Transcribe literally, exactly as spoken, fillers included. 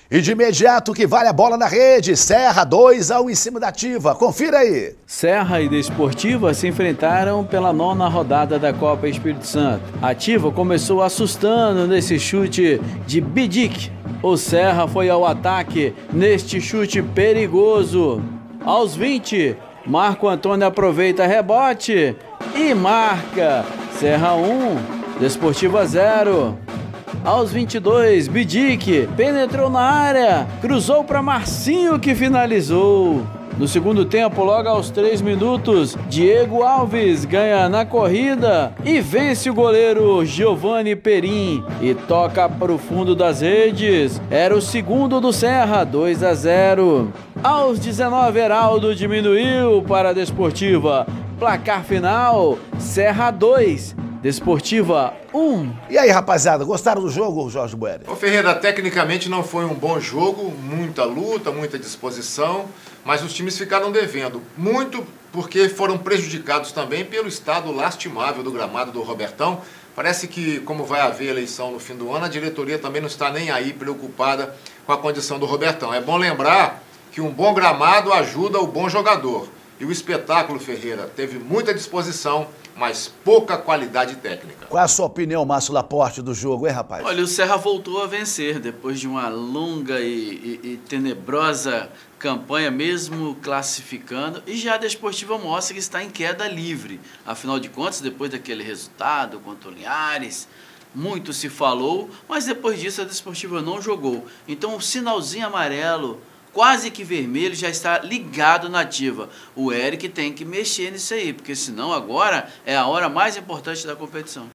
E de imediato que vale a bola na rede, Serra dois a um em cima da Ativa. Confira aí. Serra e Desportiva se enfrentaram pela nona rodada da Copa Espírito Santo. A Ativa começou assustando nesse chute de Bidic. O Serra foi ao ataque neste chute perigoso. Aos vinte, Marco Antônio aproveita rebote e marca. Serra um, Desportiva zero. Aos vinte e dois, Bidic penetrou na área, cruzou para Marcinho que finalizou. No segundo tempo, logo aos três minutos, Diego Alves ganha na corrida e vence o goleiro Giovanni Perim e toca para o fundo das redes. Era o segundo do Serra, dois a zero. Aos dezenove, Heraldo diminuiu para a Desportiva. Placar final, Serra dois. Desportiva um. E aí, rapaziada, gostaram do jogo, Jorge Bueri? Ô Ferreira, tecnicamente não foi um bom jogo, muita luta, muita disposição, mas os times ficaram devendo. Muito porque foram prejudicados também pelo estado lastimável do gramado do Robertão. Parece que, como vai haver eleição no fim do ano, a diretoria também não está nem aí preocupada com a condição do Robertão. É bom lembrar que um bom gramado ajuda o bom jogador. E o espetáculo, Ferreira, teve muita disposição, mas pouca qualidade técnica. Qual é a sua opinião, Márcio Laporte, do jogo, hein, rapaz? Olha, o Serra voltou a vencer depois de uma longa e, e, e tenebrosa campanha, mesmo classificando, e já a Desportiva mostra que está em queda livre. Afinal de contas, depois daquele resultado contra o Linhares, muito se falou, mas depois disso a Desportiva não jogou. Então o sinalzinho amarelo, quase que vermelho, já está ligado na Ativa. O Eric tem que mexer nisso aí, porque senão agora é a hora mais importante da competição.